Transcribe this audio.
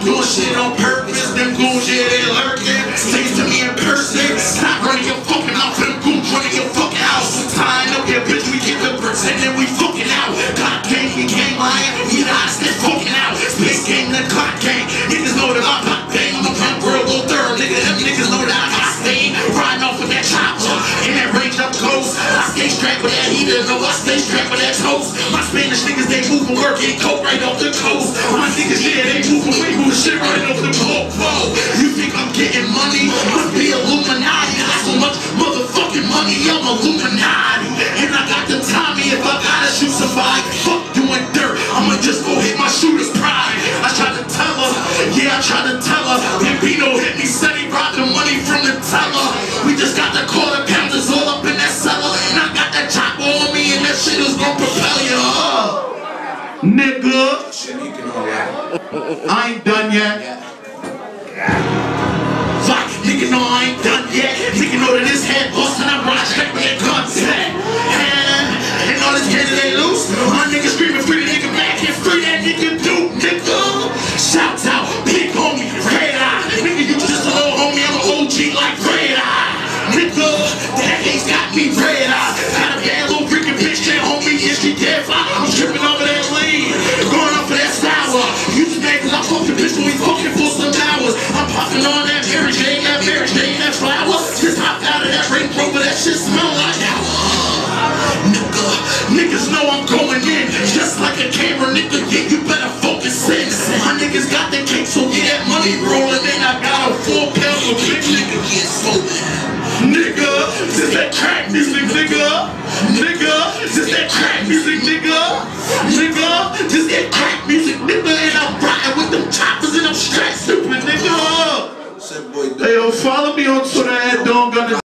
doing shit on purpose. Them goons, yeah, they lurking. Say it to me in person. Stop running your fucking mouth. Them goons running your fucking house. Tying up your bitch, we get the pretending we fucking out. Clock game, we can't lying. We the hottest that fucking out. Space game, the clock game. Niggas know that my pop game. I'm a punk world, go third. Nigga, them niggas know that I got staying. Riding off with that chopper. In that range up close. I stay strapped with that heater. No, I stay strapped with that toast. My Spanish niggas, they move and work. Get coke right off the coast. My niggas, yeah, they move and wave with shit right off the coast. Whoa, you think I'm getting money? Must be Illuminati. I got so much motherfucking money, I'm Illuminati. And I got the Tommy if I gotta shoot somebody. Fuck doing dirt, I'ma just go hit my shooter's pride. I tried to tell her, yeah, I tried to tell her. Bambino hit me, said he brought the money from the teller. We just got the quarter pounders all up in that cellar. And I got that chopper on me and that shit is gonna propel you up. Nigga, I ain't done yet. Fuck, nigga know I ain't done yet. Nigga know that this head bustin', I'm right straight with that contact. And all this kids they loose. My nigga screaming free the nigga back and free that nigga dude, nigga. Shouts out, big homie, red eye. Nigga, you just a little homie, I'm an OG like red eye. Nigga, that hate's got me red eye. Got a bad little freaking bitch that homie, yeah, she dead fly. I'm tripping over that lean, going up for that sour. You just mad cause I fucked the bitch when we fucking for some hours. I'm popping on that Mary Jane, that flower. Just hopped out of that Range Rover, that shit smell like nigga, niggas know I'm going in just like a camera, nigga, yeah, you better focus in. My niggas got the cake, so get that money rolling in. I got a 4 pound of big nigga get sold. Nigga, this that crack music, nigga. Nigga, this that crack music, nigga. Nigga, this that crack music, nigga. And I'm riding with them choppers and I'm strapped stupid, nigga. Hey, yo, follow me on Twitter at Don't Gonna